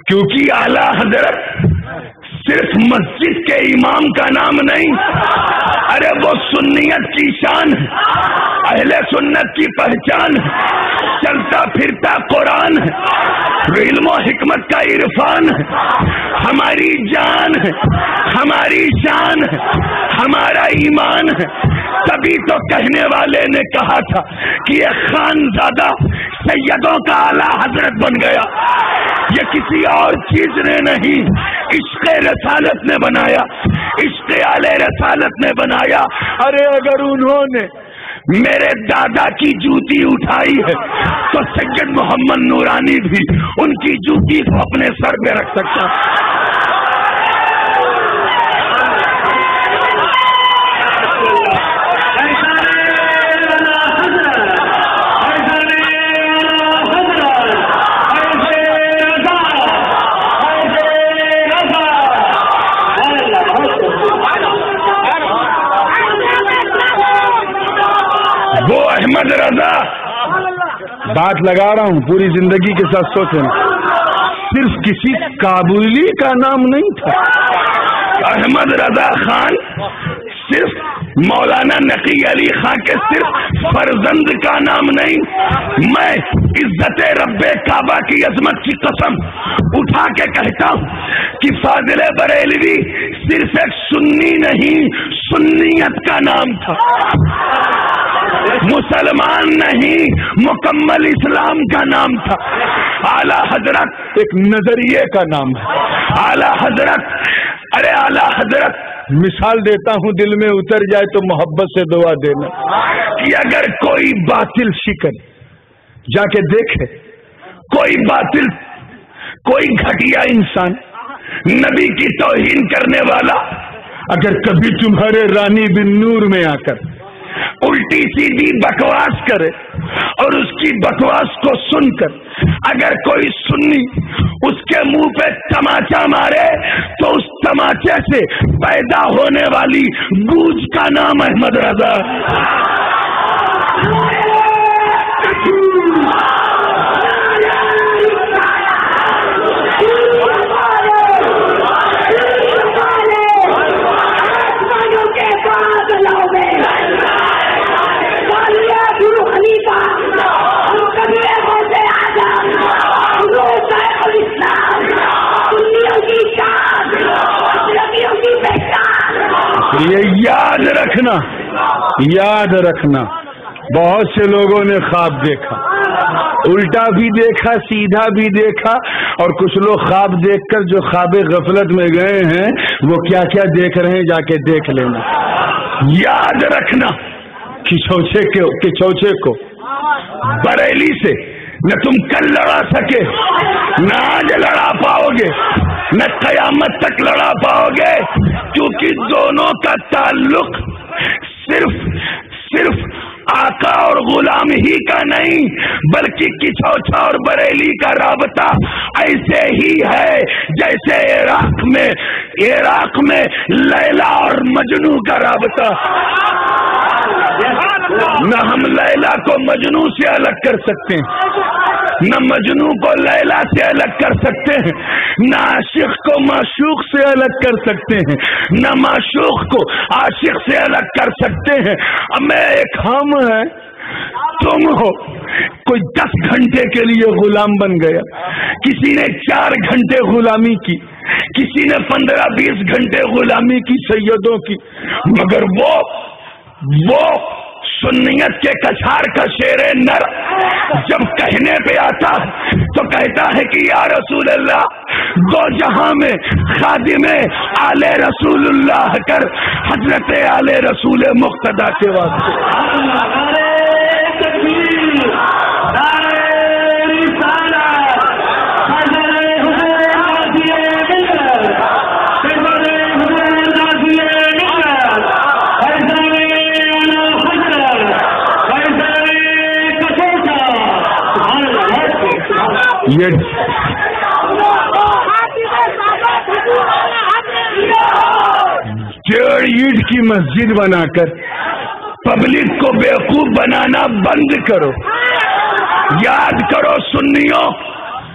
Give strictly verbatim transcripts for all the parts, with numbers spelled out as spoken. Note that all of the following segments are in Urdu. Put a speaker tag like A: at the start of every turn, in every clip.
A: کیونکہ اعلی حضرت صرف مسجد کے امام کا نام نہیں، ارے وہ سنیت کی شان، اہل سنت کی پہچان، چلتا پھرتا قرآن، علم و حکمت کا عرفان، ہماری جان، ہماری شان، ہمارا ایمان۔ تبھی تو کہنے والے نے کہا تھا کہ یہ خانزادہ سیدوں کا اعلی حضرت بن گیا، یہ کسی اور چیز نے نہیں، عشق رسالت نے بنایا، عشق اعلی رسالت نے بنایا۔ ارے اگر انہوں نے میرے دادا کی جوتی اٹھائی ہے تو سید محمد نورانی بھی ان کی جوتی کو اپنے سر پہ رکھ سکتا۔ وہ احمد رضا، بات لگا رہا ہوں پوری زندگی کے ساتھ سوچیں، صرف کسی کابلی کا نام نہیں تھا۔ احمد رضا خان صرف مولانا نقی علی خان کے صرف فرزند کا نام نہیں، میں عزت رب کعبہ کی عظمت کی قسم اٹھا کے کہتا ہوں کہ فاضل بریلوی صرف ایک سنی نہیں، سنیت کا نام تھا، مسلمان نہیں، مکمل اسلام کا نام تھا۔ اعلی حضرت ایک نظریے کا نام ہے، اعلی حضرت، ارے اعلی حضرت مثال دیتا ہوں، دل میں اتر جائے تو محبت سے دعا دینا کہ اگر کوئی باطل شکن جا کے دیکھے، کوئی باطل، کوئی گھٹیا انسان، نبی کی توہین کرنے والا اگر کبھی تمہارے رانی بن نور میں آ کر الٹی سیدھی بکواس کرے اور اس کی بکواس کو سن کر اگر کوئی سنی اس کے منہ پہ تماچا مارے تو اس تماچے سے پیدا ہونے والی گوج کا نام احمد رضا۔ یہ یاد رکھنا، یاد رکھنا، بہت سے لوگوں نے خواب دیکھا، الٹا بھی دیکھا، سیدھا بھی دیکھا، اور کچھ لوگ خواب دیکھ کر جو خواب غفلت میں گئے ہیں وہ کیا کیا دیکھ رہے ہیں، جا کے دیکھ لینا۔ یاد رکھنا، کچوچے کو کچوچے کو بریلی سے نہ تم کل لڑا سکے، نہ آج لڑا پاؤ گے، نہ قیامت تک لڑا پاؤ گے، کیونکہ دونوں کا تعلق صرف صرف آقا اور غلام ہی کا نہیں، بلکہ کچوچا اور بریلی کا رابطہ ایسے ہی ہے جیسے عراق میں عراق میں لیلا اور مجنو کا رابطہ۔ نہ ہم لیلا کو مجنو سے الگ کر سکتے ہیں، نہ مجنو کو لیلا سے الگ کر سکتے ہیں، نہ عاشق کو معشوق سے الگ کر سکتے ہیں، نہ معشوق کو عاشق سے الگ کر سکتے ہیں۔ میں ایک ہم ہے، تم ہو، کوئی دس گھنٹے کے لیے غلام بن گیا، کسی نے چار گھنٹے غلامی کی، کسی نے پندرہ بیس گھنٹے غلامی کی سیدوں کی، مگر وہ وہ سنیت کے کچھار کا شیر نر جب کہنے پہ آتا تو کہتا ہے کہ یا رسول اللہ، دو جہاں میں خادم آل رسول اللہ کر حضرت آل رسول مقتدی کے واسطے۔ یہ ڈیڑھ اینٹ کی مسجد بنا کر پبلک کو بیوقوف بنانا بند کرو۔ یاد کرو سنیوں،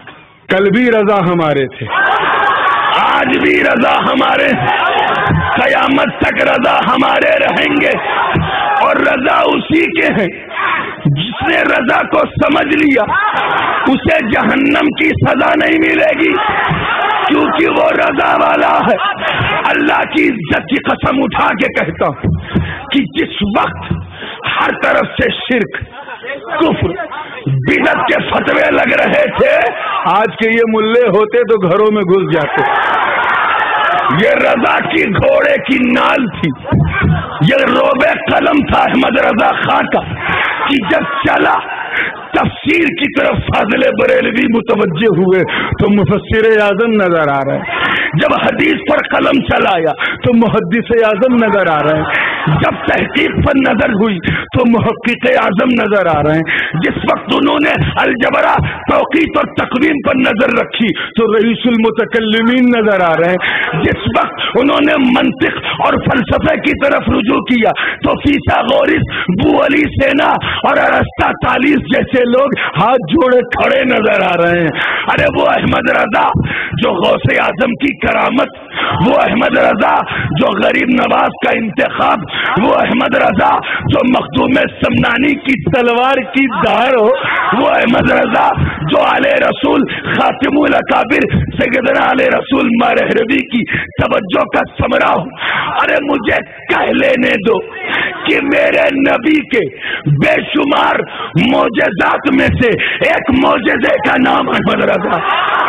B: کل بھی رضا ہمارے تھے،
A: آج بھی رضا ہمارے، قیامت تک رضا ہمارے رہیں گے، اور رضا اسی کے ہیں جس نے رضا کو سمجھ لیا اسے جہنم کی سزا نہیں ملے گی، کیونکہ وہ رضا والا ہے۔ اللہ کی عزت کی قسم اٹھا کے کہتا ہوں کہ جس وقت ہر طرف سے شرک، کفر، بدعت کے فتوے لگ رہے تھے،
B: آج کے یہ ملے ہوتے تو گھروں میں گھس جاتے۔
A: یہ رضا کی گھوڑے کی نال تھی، یہ روبے قلم تھا احمد رضا خان کا، کہ جب چلا تفسیر کی طرف فاضل بریلوی متوجہ ہوئے
B: تو مفسر اعظم نظر آ رہا ہے،
A: جب حدیث پر قلم چلایا
B: تو محدث اعظم نظر آ رہے ہیں،
A: جب تحقیق پر نظر ہوئی
B: تو محقق اعظم نظر آ رہے ہیں،
A: جس وقت انہوں نے الجبرا، توقیت اور تقویم پر نظر رکھی
B: تو رئیس المتکلمین نظر آ رہے ہیں،
A: جس وقت انہوں نے منطق اور فلسفے کی طرف رجوع کیا تو فیثاغورس، بو علی سینا اور ارسطا طالیس جیسے لوگ
B: ہاتھ جوڑے کھڑے
A: نظر آ رہے ہیں۔ ارے وہ احمد رضا جو غوث اعظم کی کرامت، وہ احمد رضا جو غریب نواز کا انتخاب، وہ احمد رضا جو مخدوم سمنانی کی تلوار کی دھار ہو، وہ احمد رضا جو آل رسول خاتم الاکابر سیدنا آل رسول مارہروی کی توجہ کا ثمرہ ہو۔ ارے مجھے کہہ لینے دو کہ میرے نبی کے بے شمار معجزات میں سے ایک معجزے کا نام احمد رضا۔